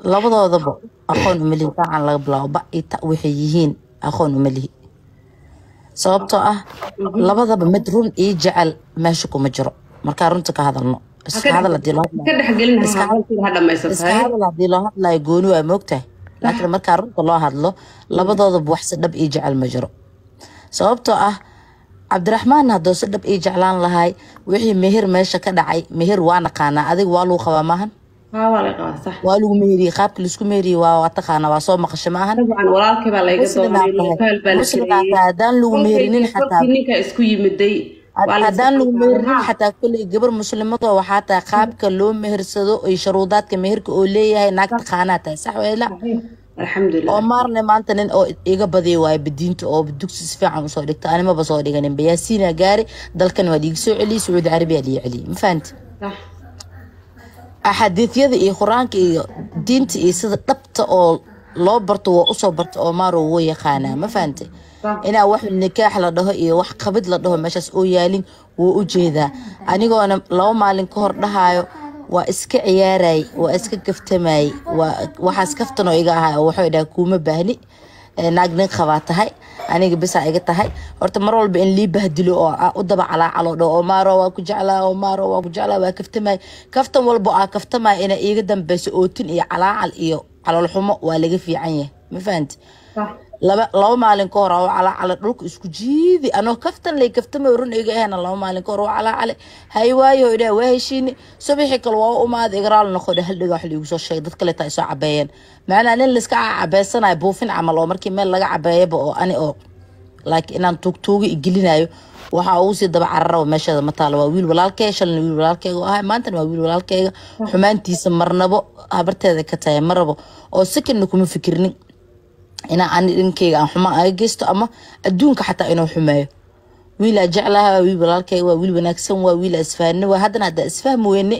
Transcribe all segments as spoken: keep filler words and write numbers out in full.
labadoodaba aqoon uma lihi gacan laga bilaabo ba ita waxay yihiin aqoon uma lihi sababtoo ah labadaba mid run ii jecel meesha kuma jiro markaa runta ka hadalno iska hadal hadii loo hadlayo loo hadlayo gooni waa moogtahay laakiin markaa runta loo hadlo labadoodaba wax si dhab ii jecel ma jiro sababtoo ah cabdiraxmaan haddoo si dhab ii jeclaan lahay wixii meher meesha ka dhacay meher waa naqaanaa adiga waa lagu qabaa maahan waa lagu meheriyey qaabka laisku meheriyey waa taqaanaa waa soo maqasho maahan haddaan lagu meherinin xataa haddaan lagu meherinin xataa kolley gabar muslimadoo waxaa tahay qaabka loo mehersado iyo sharuudaadka meherka oo leeyahay naag taqaanaa tahay sax weela oo maarne maanta nin oo iga badiyo waayo badiinta oo dugsi si fiican usoo dhigta animaba soo dhiganin bayaasiina gaari dalkan waa liiga soo celiyey sacuudi carabiya liiga celiyey ma fahanti axaadiisyada iyo quraanka iyo diinta iyo sida dhabta oo loo barto waa usoo barta oo maaro wuu yaqaanaa ma fahanti inaa wax nikaax la dhaho iyo wax qabid la dhaho meeshaas oo yaalin wuu u jeedaa anigoona laba maalin ka hor dhahayo waa iska ciyaaray waa iska kaftamay waa waxaas kaftan oo iga ahaa wuxuu dhahay kuma baahni naag nin qabaa tahay aniga bisa iga tahay horta mar walba in lii bahdilo oo u daba calaacalo dhaho oo maaro waa ku jeclaa oo maaro waa ku jeclaa waa kaftamay kaftan walba aa kaftamay ina iga dambayso ootin iyo calaacal iyo calool xumo waa laga fiican yahay ma fahanti laba laba maalin ka hor oo calaacal dhulka isku jiidi anoo kaftan lay kaftamay run iga ahna laba maalin ka hor oo calaacal hay waayo ila waa heshiini subaxii kale waa u maad igraal noqdo hal dhiga wax liigu soo sheeg dad kale taa soo cabeeyeen macna nin la iska cabeysanaay buufin camal oo markii meel laga cabeeyaba oo ani oo like inaan tugtuuga igelinayo waxa uu si daba cararo meeshada ma taalo waa wiil walaalkay shalna wiil walaalkayga ah maanta waa wiil walaalkayga xumaantiisa marnabo habarteeda ka tahay marabo oo sakin kuma fikirnin ina aan inkeyga aan xuma ay geysto ama adduunka xataa inuu xumeeyo wiil jeclaha wiil walaalkayga waa wiil wanaagsan waa wiil isfahanna waa hadana hada isfaham weyne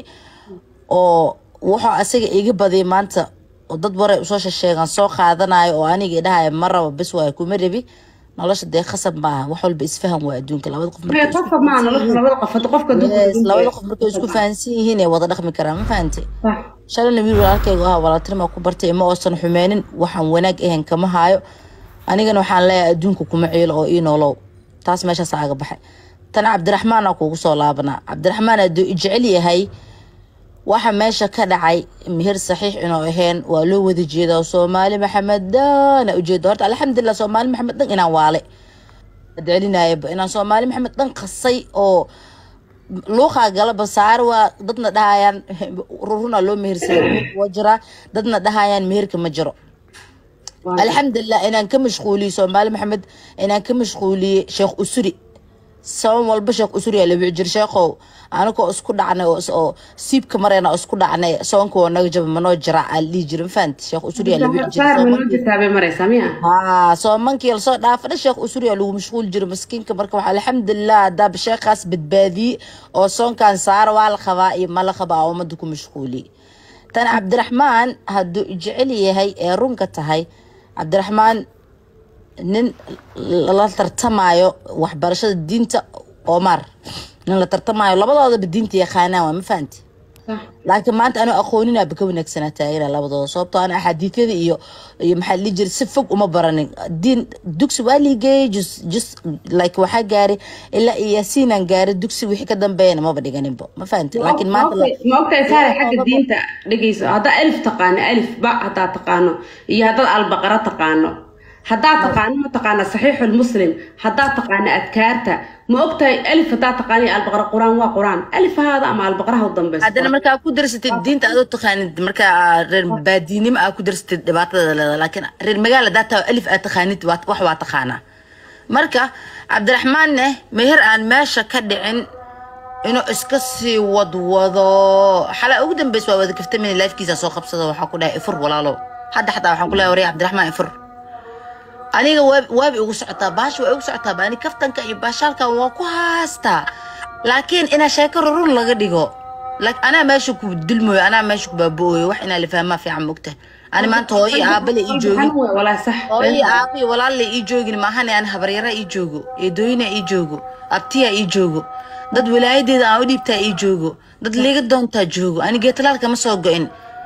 oo waxa asaga iga baday maanta oo dad bare soo sheegan soo qaadanayo oo aniga dhahay maraba bis waa kuma rabi nolosha day khasab ma wax walba isfaham waa adduunka labada qof markay qofka ma nolosha labada qof qofka labada qof markay isku fahansan yihiin ee wada dhaqmi karaan ma fahanti shalana wiil walaalkayga ah walaaltinimo ku bartay ma oosan xumeenin waxaan wanaag ahayn kama haayo anigana waxaan leeyahay adduunka kuma ciil oo ii noolow taas meesha saaga baxay tan cabdiraxmaan aa kugu soo laabanaa cabdiraxmaan aad jecel yahay waxa meesha ka dhacay meher saxiix inoo ahayn waa loo wada jeedaa Soomaali Maxamed dana ujeedo horta alxamdulillah Soomaali Maxamed dan inaan waale dadalinaayay inaan Soomaali Maxamed dan qasay oo luuqa galaba saar waa dadna dhahayaan ruruna loo mehersaday wajra dadna dhahayaan meherka ma jiro alxamdulillah inaan ka mashquuliyo Soomaali Maxamed inaan ka mashquuliyo Sheekh Usuri سوام والبشر أسري اللي بيجر شيخو أنا كو أسكو دعنا أو سيب كمرنا أسكو دعنا سوام كو نجيب منو جرع اللي جرم فانت شيخ أسري اللي بيجر سوام تابع مرة سامية ها سوام من كي الصوت دافع الشيخ أسري اللي هو مشغول جرم مسكين كبركم الحمد لله ده بشيخ خاص بتبادي أو سوام كان صار والخوائي ما لخبا أو ما دكم مشغولي تنا عبد الرحمن هدو جعلي هاي رونكة هاي عبد الرحمن nin la tartamayo waxbarashada diinta Omar nin la tartamayo labadooda diinta yaqaanaa waa ma fahanti laakiin maanta anu aqoonina baka wanaagsanaa taayira labadooda sababtoo aan xadiisyada iyo iyo maxaa li jir si fog uma baranin diin dugsi waaligay just just like waxa gaari ilaa yaasiinan gaari dugsi wixii ka dambeeyna ma badhiganinba ma fahanti laakiin maanta ma ogtahay saar xagga diinta dhageyso hada alif taqaan alif ba hada taqaano iyo hada al-baqara taqaano هدا تقاني ما تقانا صحيح المسلم هدا تقاني أذكارته ما أقتي ألف هدا تقاني البقرة قرآن وقرآن ألف هذا أما البقرة هو الضم بس هذا أنا مركا أكو درست الدين تأذو تقاني مركا رير باديني ما أكو درست الدبات لكن رير مجال داتا ألف أتقاني توات وحوا تقانا مركا عبد الرحمن نه مهر أن ماشى كدعن إنه إسكسي وضوضو حلا أقدم بس وذا كفت من اللايف كيسا سو خبصة وحكوا لها إفر ولا لو حد حتى وحكوا لها وري عبد الرحمن إفر أنا واب واب يوسعتها باش ويوسعتها باني كفتن كأي باشالك وكوهاستا لكن أنا شاكر رون لقديقو لك أنا ماشيك بدلمي أنا ماشيك بابوي وحنا اللي فاهمة في عمكته أنا ما أنت هوي قابل يجوجي ولا صح هوي قابل ولا اللي يجوجي ما هني أنا خبريرة يجوجو يدوينا يجوجو أبتيا يجوجو ضد ولاية دي أودي بتا يجوجو ضد اللي قدون تجوجو أنا جيت لك ما سوق إن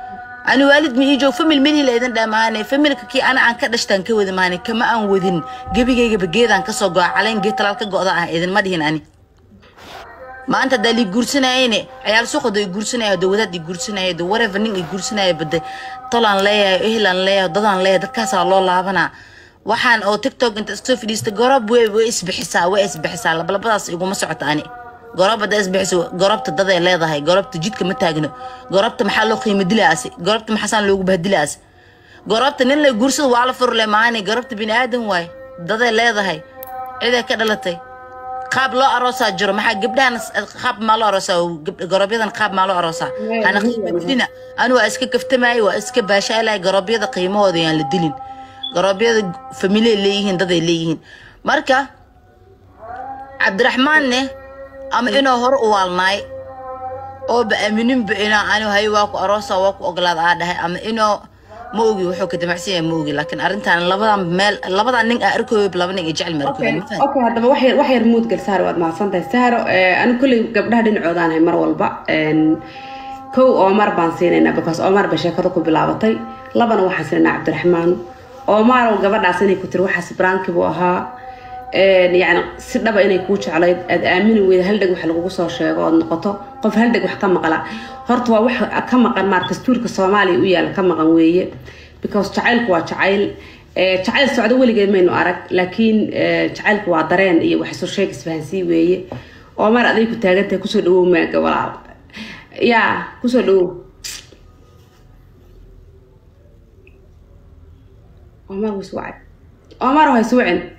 أنا والد مي جو فمل مني لإذن دماني فمل كي أنا عن كدشتان كود ماني كما أن ودين جبي جي بجيد عن كسوق علين جيت تلالك جوضة إذن ما دهين أني ما أنت دالي جورسنا عيني عيال سوق ده جورسنا ده وده دي جورسنا ده ورا فنين جورسنا بده طلعن ليا إهلان ليا ضدان ليا دكاس الله لعبنا waxaan oo TikTok inta isku fidhiista gorab way way isbixisaa way isbixisaa labalabadaas igu ma socoto ani gorabada isbixiso gorabta dad ay leedahay gorabta jidka ma taagno gorabta maxaa loo qiimo dilaas gorabta maxaan loogu bahdilaas gorabta nin la guursado waa la furle maani gorabta bini aadan way dad ay leedahay cid ay ka dhalatay qaab loo aroosaa jiro maxaa gabdhahan qaab ma loo aroosaa gorabyadan qaab ma loo aroosaa ana qiimadina anu waa iska kaftamay waa iska baashalay gorabyada qiimahooda yaan la dilin قرابية فاميلي ليهن ضد ليهن مركا عبد الرحمن نه أم إنه هر والناي أو بأمينين بإنا أنا هاي واقو أراسا واقو أغلاد عادها أم إنه موجي وحوك دمعسية موجي لكن أرنتان لبضا مال لبضا نين أركوب لبضا يجعل مركوب أوكي أوكي هذا وحير وحير مود قل سهر واد مع صنطة سهر أنا كل قبلها دين عودان هاي مر والبا كو عمر بانسينينا بكاس عمر بشكركم بلعبطي لبنا وحسنا عبد الرحمن عمر وقبل عسني كنت روح حسبرانك بوها يعني سيدنا إني كوتش على أمين وهالدق وحلقوا صار شيء قاعد نقطة قف هالدق وحكم مقلع هرتوا وح كم مقال ماركس تورك الصومالي ويا كم قوية because تعالك وتعال تعال السعودية اللي جاي منه أرك لكن تعالك وعذرين إيه وحسوا شيء اسمه ويا عمر أدري كنت هجت كسر له ما قبل يا كسر له عمر وسوعد عمر هاي سوعن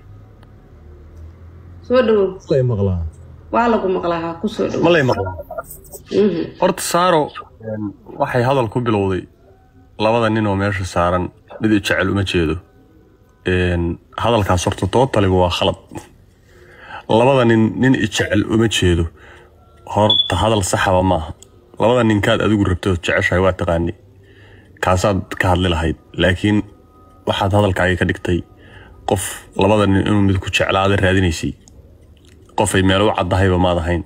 سودو ملي مقلا والله مقلاها كسودو ملي مقلا horta saaro waxay hadal ku bilowday labada nin oo meesha saaran mid jecel uma jeedo een hadalkaas horta tootaliba waa khalad labada nin nin jecel uma jeedo horta hadal saxaba ma aha labada nin kaad adigu rabto jeceshay waa taqaani kaasaad ka hadli lahayd laakiin waxaad hadalkaaga ka dhigtay qof labada nin inuu mid ku jeclaada raadinaysay qof ay meel u cadahayba ma ahayn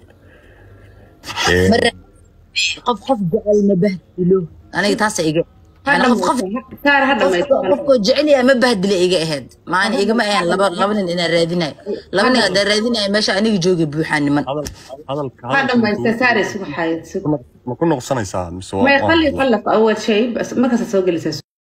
qof qof jecel ma bahdilo aniga taas iga ana qof qof saar hada ma qof jecel ya ma bahdilo iga ahayd maana iga ma ahan laba laba nin ina raadinay laba nin ada raadinay meesha aniga joogi buuxan niman hadalka hada ma saar isku xayad ma ku noqsanaysaa mise ما يخلي يخلف أول شيء بس ما كسر سوق